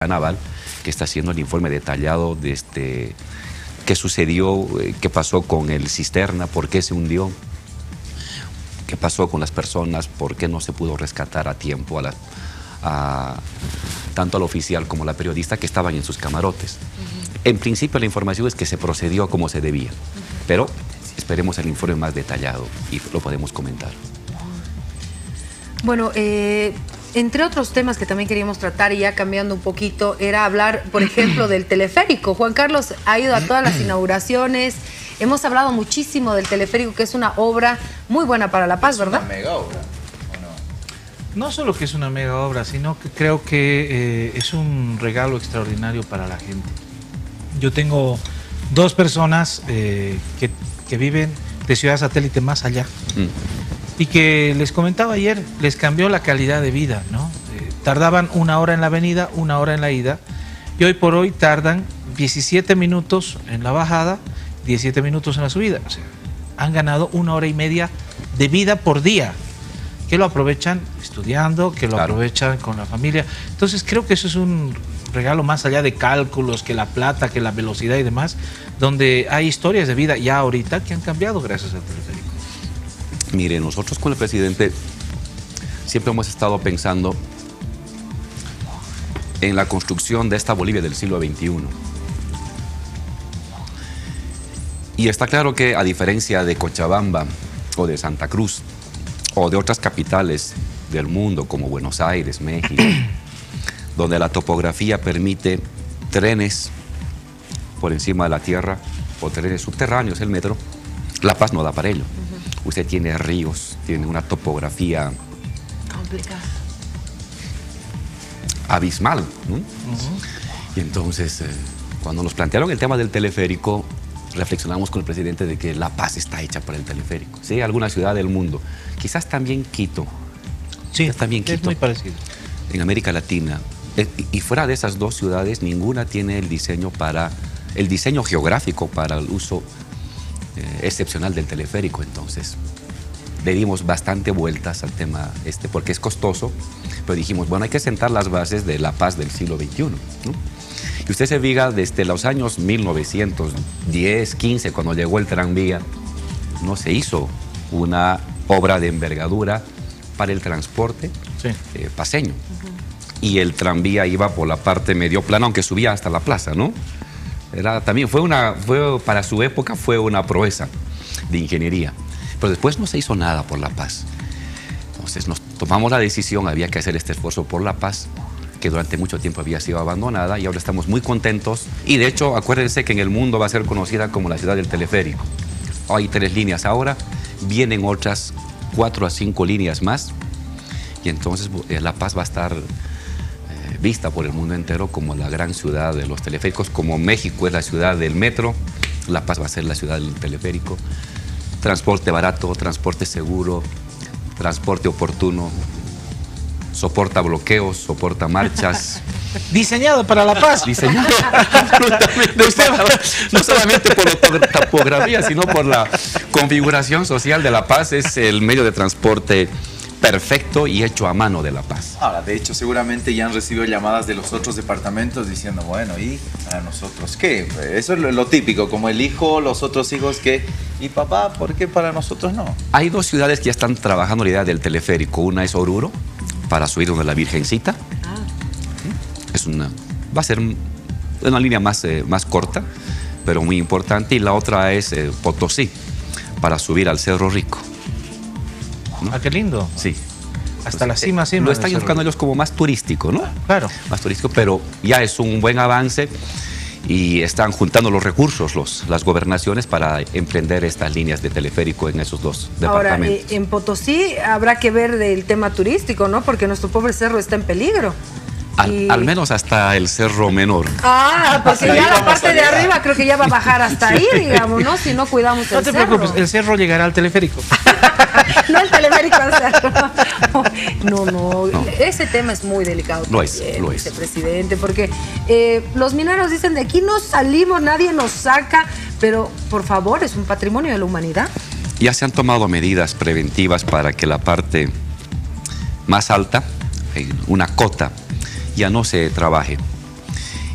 Naval, que está haciendo el informe detallado de qué sucedió, qué pasó con el cisterna, por qué se hundió, qué pasó con las personas, por qué no se pudo rescatar a tiempo tanto al oficial como a la periodista que estaban en sus camarotes. En principio la información es que se procedió como se debía, pero esperemos el informe más detallado y lo podemos comentar. Bueno, entre otros temas que también queríamos tratar, y ya cambiando un poquito, era hablar, por ejemplo, del teleférico. Juan Carlos ha ido a todas las inauguraciones. Hemos hablado muchísimo del teleférico, que es una obra muy buena para La Paz, ¿verdad? Es una mega obra, ¿o no? No solo que es una mega obra, sino que creo que es un regalo extraordinario para la gente. Yo tengo dos personas que viven de Ciudad Satélite más allá. Y que les comentaba ayer, les cambió la calidad de vida, ¿no? Tardaban 1 hora en la venida, 1 hora en la ida, y hoy por hoy tardan 17 minutos en la bajada, 17 minutos en la subida. O sea, han ganado 1 hora y media de vida por día, que lo aprovechan estudiando, que lo aprovechan con la familia. Entonces creo que eso es un regalo más allá de cálculos, que la plata, que la velocidad y demás, donde hay historias de vida ya ahorita que han cambiado gracias al teleférico. Mire, nosotros con el presidente siempre hemos estado pensando en la construcción de esta Bolivia del siglo XXI. Y está claro que, a diferencia de Cochabamba o de Santa Cruz o de otras capitales del mundo como Buenos Aires, México, donde la topografía permite trenes por encima de la tierra o trenes subterráneos, el metro, La Paz no da para ello. Usted tiene ríos, tiene una topografía complicada, abismal, ¿no? Y entonces, cuando nos plantearon el tema del teleférico, reflexionamos con el presidente de que La Paz está hecha para el teleférico. Sí, alguna ciudad del mundo, quizás también Quito. Sí, también Quito, es muy parecido. En América Latina. Y fuera de esas dos ciudades, ninguna tiene el diseño geográfico para el uso excepcional del teleférico. Entonces le dimos bastante vueltas al tema porque es costoso, pero dijimos, bueno, hay que sentar las bases de La Paz del siglo XXI, ¿no? Y usted se fija, desde los años 1910, 15, cuando llegó el tranvía, no se hizo una obra de envergadura para el transporte paseño. Y el tranvía iba por la parte medio plana, aunque subía hasta la plaza, ¿no? También para su época fue una proeza de ingeniería. Pero después no se hizo nada por La Paz. Entonces nos tomamos la decisión, había que hacer este esfuerzo por La Paz, que durante mucho tiempo había sido abandonada, y ahora estamos muy contentos. Y de hecho, acuérdense que en el mundo va a ser conocida como la ciudad del teleférico. Hay 3 líneas ahora, vienen otras 4 a 5 líneas más, y entonces La Paz va a estar vista por el mundo entero como la gran ciudad de los teleféricos. Como México es la ciudad del metro, La Paz va a ser la ciudad del teleférico. Transporte barato, transporte seguro, transporte oportuno, soporta bloqueos, soporta marchas. Diseñado para La Paz. Diseñado absolutamente no solamente por la topografía, sino por la configuración social de La Paz. Es el medio de transporte perfecto y hecho a mano de La Paz. Ahora, de hecho, seguramente ya han recibido llamadas de los otros departamentos diciendo, bueno, ¿y para nosotros qué? Eso es lo típico, como el hijo, los otros hijos, ¿qué? ¿Y papá, por qué para nosotros no? Hay 2 ciudades que ya están trabajando la idea del teleférico. Una es Oruro, para subir donde la Virgencita. Va a ser una línea más corta, pero muy importante. Y la otra es Potosí, para subir al Cerro Rico, ¿no? Ah, qué lindo. Sí. Hasta la cima. Lo están buscando ellos como más turístico, ¿no? Claro. Más turístico, pero ya es un buen avance y están juntando los recursos las gobernaciones para emprender estas líneas de teleférico en esos 2 departamentos. Ahora, en Potosí habrá que ver del tema turístico, ¿no? Porque nuestro pobre cerro está en peligro. Al menos hasta el Cerro Menor. Porque ya la parte de arriba creo que ya va a bajar hasta ahí, digamos, ¿no? Si no cuidamos el cerro. No te preocupes, el cerro llegará al teleférico. No el teleférico al cerro. No. Ese tema es muy delicado. Lo es. Vicepresidente, porque los mineros dicen, de aquí no salimos, nadie nos saca, pero por favor, es un patrimonio de la humanidad. Ya se han tomado medidas preventivas para que la parte más alta, una cota, ya no se trabaje.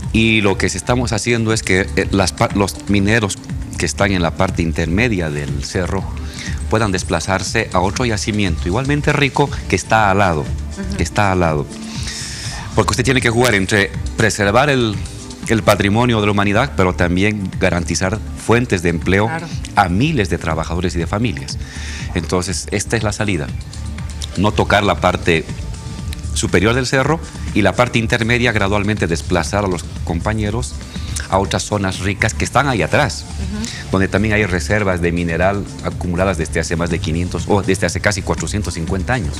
Y lo que estamos haciendo es que los mineros que están en la parte intermedia del cerro puedan desplazarse a otro yacimiento igualmente rico que está al lado, que está al lado. Porque usted tiene que jugar entre preservar el patrimonio de la humanidad, pero también garantizar fuentes de empleo a miles de trabajadores y de familias. Entonces, esta es la salida. No tocar la parte superior del cerro y la parte intermedia gradualmente desplazar a los compañeros a otras zonas ricas que están ahí atrás, donde también hay reservas de mineral acumuladas desde hace más de 500 o desde hace casi 450 años.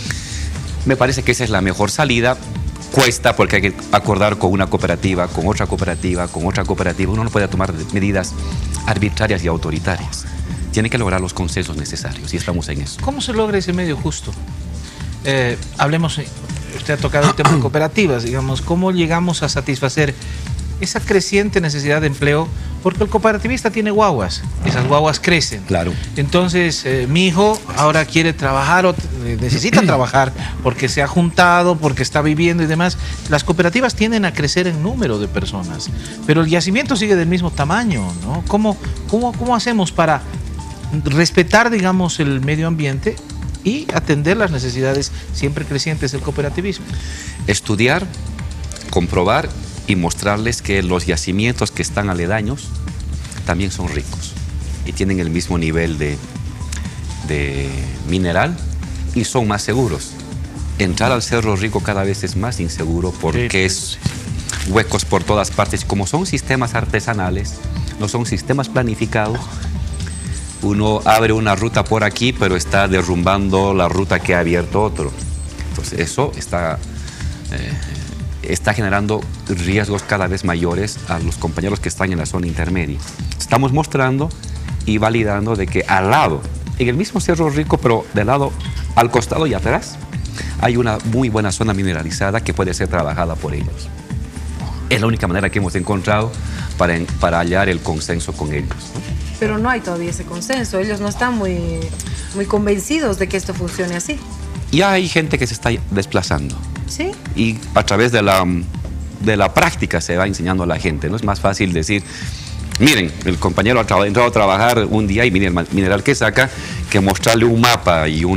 Me parece que esa es la mejor salida. Cuesta porque hay que acordar con una cooperativa, con otra cooperativa, con otra cooperativa. Uno no puede tomar medidas arbitrarias y autoritarias. Tiene que lograr los consensos necesarios y estamos en eso. ¿Cómo se logra ese medio justo? Hablemos, usted ha tocado el tema de cooperativas, digamos, ¿cómo llegamos a satisfacer esa creciente necesidad de empleo? Porque el cooperativista tiene guaguas, esas guaguas crecen. Claro. Entonces, mi hijo ahora quiere trabajar o necesita trabajar porque se ha juntado, porque está viviendo y demás. Las cooperativas tienden a crecer en número de personas, pero el yacimiento sigue del mismo tamaño, ¿no? ¿Cómo hacemos para respetar, digamos, el medio ambiente y atender las necesidades siempre crecientes del cooperativismo? Estudiar, comprobar y mostrarles que los yacimientos que están aledaños también son ricos y tienen el mismo nivel de mineral y son más seguros. Entrar al Cerro Rico cada vez es más inseguro porque es huecos por todas partes. Como son sistemas artesanales, no son sistemas planificados, uno abre una ruta por aquí, pero está derrumbando la ruta que ha abierto otro. Entonces eso está generando riesgos cada vez mayores a los compañeros que están en la zona intermedia. Estamos mostrando y validando de que al lado, en el mismo Cerro Rico, pero del lado, al costado y atrás, hay una muy buena zona mineralizada que puede ser trabajada por ellos. Es la única manera que hemos encontrado para hallar el consenso con ellos, ¿no? Pero no hay todavía ese consenso, ellos no están muy convencidos de que esto funcione así. Ya hay gente que se está desplazando. ¿Sí? Y a través de la práctica se va enseñando a la gente, ¿no? Es más fácil decir, miren, el compañero ha entrado a trabajar un día y miren el mineral que saca, que mostrarle un mapa y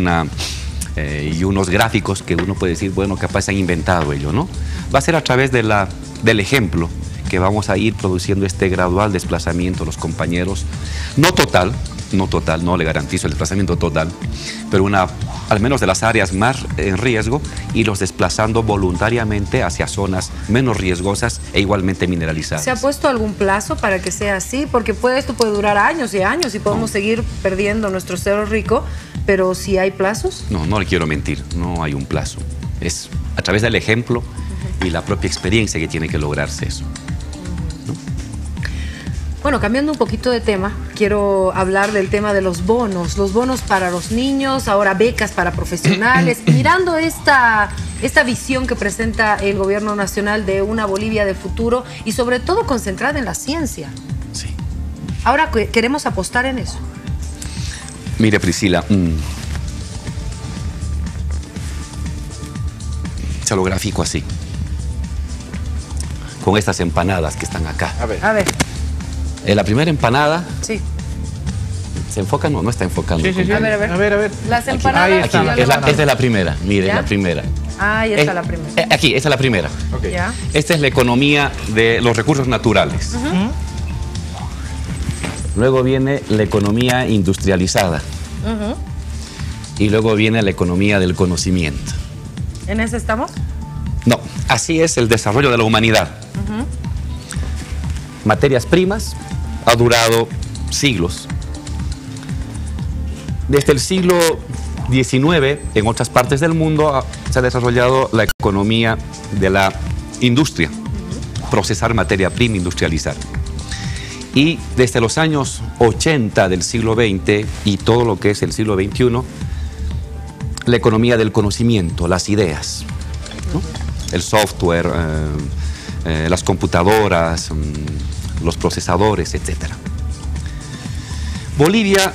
unos gráficos que uno puede decir, bueno, capaz se han inventado ellos, ¿no? Va a ser a través del ejemplo que vamos a ir produciendo este gradual desplazamiento de los compañeros, no total, no le garantizo el desplazamiento total, pero al menos de las áreas más en riesgo, y los desplazando voluntariamente hacia zonas menos riesgosas e igualmente mineralizadas. ¿Se ha puesto algún plazo para que sea así? Porque esto puede durar años y años y podemos seguir perdiendo nuestro Cerro Rico, pero ¿sí hay plazos? No le quiero mentir, no hay un plazo. Es a través del ejemplo y la propia experiencia que tiene que lograrse eso. Bueno, cambiando un poquito de tema, quiero hablar del tema de los bonos para los niños, ahora becas para profesionales, mirando esta visión que presenta el gobierno nacional de una Bolivia de futuro y sobre todo concentrada en la ciencia. Sí. Ahora queremos apostar en eso. Mire, Priscila, se lo grafico así, con estas empanadas que están acá. A ver. En la primera empanada, Sí. ¿se enfoca? No está enfocando. Sí. A ver. Las empanadas. Aquí, esta es la primera, mire, ¿Ya? la primera. Ah, ya está la primera. Aquí, esta es la primera. Okay. ¿Ya? Esta es la economía de los recursos naturales. Luego viene la economía industrializada. Y luego viene la economía del conocimiento. ¿En ese estamos? No, así es el desarrollo de la humanidad. Materias primas ha durado siglos. Desde el siglo XIX, en otras partes del mundo, se ha desarrollado la economía de la industria, procesar materia prima, industrializar. Y desde los años 80 del siglo XX y todo lo que es el siglo XXI, la economía del conocimiento, las ideas, ¿no? El software, las computadoras, los procesadores, etc. Bolivia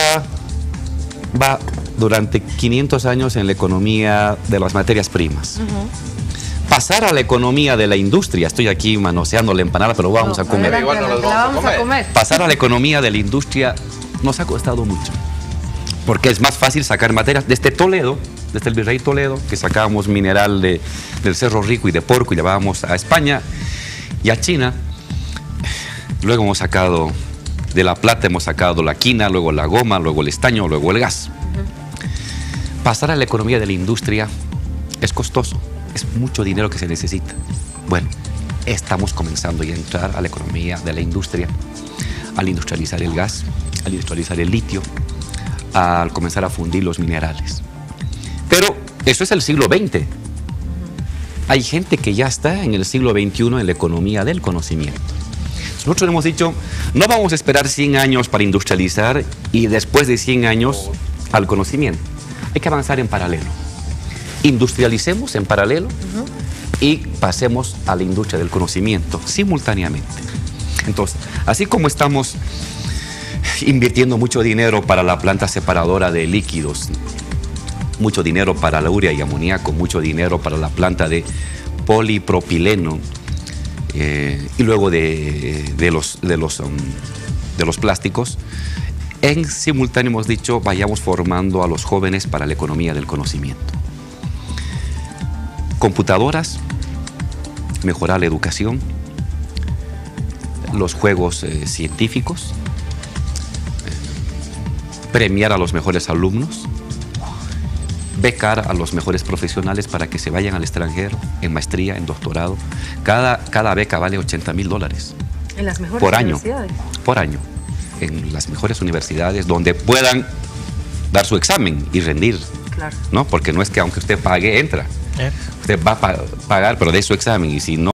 va durante 500 años en la economía de las materias primas. Pasar a la economía de la industria. Estoy aquí manoseando la empanada, pero vamos a comer. Adelante, Igual no los la vamos a vamos a comer. Pasar a la economía de la industria nos ha costado mucho, porque es más fácil sacar materias desde Toledo, desde el Virrey Toledo, que sacábamos mineral del Cerro Rico y de Porco y llevábamos a España y a China. Luego hemos sacado de la plata, hemos sacado la quina, luego la goma, luego el estaño, luego el gas. Pasar a la economía de la industria es costoso, es mucho dinero que se necesita. Bueno, estamos comenzando ya a entrar a la economía de la industria, al industrializar el gas, al industrializar el litio, al comenzar a fundir los minerales. Pero eso es el siglo XX. Hay gente que ya está en el siglo XXI en la economía del conocimiento. Nosotros hemos dicho, no vamos a esperar 100 años para industrializar y después de 100 años al conocimiento. Hay que avanzar en paralelo. Industrialicemos en paralelo y pasemos a la industria del conocimiento simultáneamente. Entonces, así como estamos invirtiendo mucho dinero para la planta separadora de líquidos, mucho dinero para la urea y amoníaco, mucho dinero para la planta de polipropileno y luego de los plásticos, en simultáneo hemos dicho, vayamos formando a los jóvenes para la economía del conocimiento. Computadoras, mejorar la educación, los juegos científicos, premiar a los mejores alumnos, becar a los mejores profesionales para que se vayan al extranjero, en maestría, en doctorado. Cada beca vale $80,000. En las mejores por año, universidades. por año, en las mejores universidades donde puedan dar su examen y rendir. Claro. ¿No? Porque no es que aunque usted pague, entra. Usted va a pagar, pero de su examen, y si no